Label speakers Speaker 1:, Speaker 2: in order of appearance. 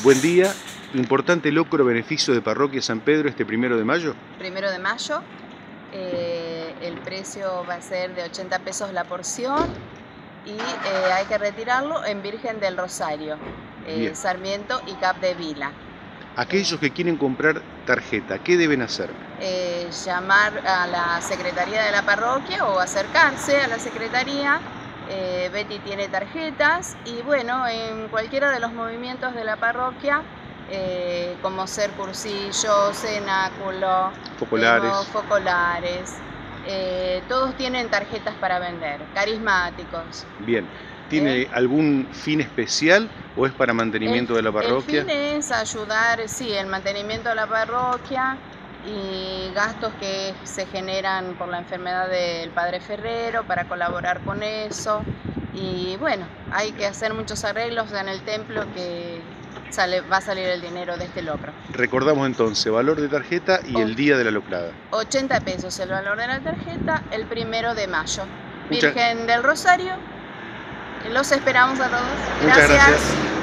Speaker 1: Buen día, importante logro beneficio de Parroquia San Pedro este 1 de mayo.
Speaker 2: 1 de mayo, el precio va a ser de 80 pesos la porción y hay que retirarlo en Virgen del Rosario,
Speaker 1: Bien.
Speaker 2: Sarmiento y Capdevila.
Speaker 1: Aquellos que quieren comprar tarjeta, ¿qué deben hacer?
Speaker 2: Llamar a la secretaría de la parroquia o acercarse a la secretaría. Betty tiene tarjetas y bueno, en cualquiera de los movimientos de la parroquia, como ser cursillo, cenáculo,
Speaker 1: Focolares.
Speaker 2: focolares, todos tienen tarjetas para vender, carismáticos.
Speaker 1: Bien. ¿Tiene algún fin especial o es para mantenimiento de la parroquia?
Speaker 2: El fin es ayudar, sí, el mantenimiento de la parroquia y gastos que se generan por la enfermedad del padre Ferrero para colaborar con eso. Y bueno, hay que hacer muchos arreglos en el templo que va a salir el dinero de este locro.
Speaker 1: Recordamos entonces, valor de tarjeta y el día de la locrada.
Speaker 2: 80 pesos el valor de la tarjeta, el 1 de mayo.
Speaker 1: Virgen
Speaker 2: del Rosario. Los esperamos a todos.
Speaker 1: Muchas gracias.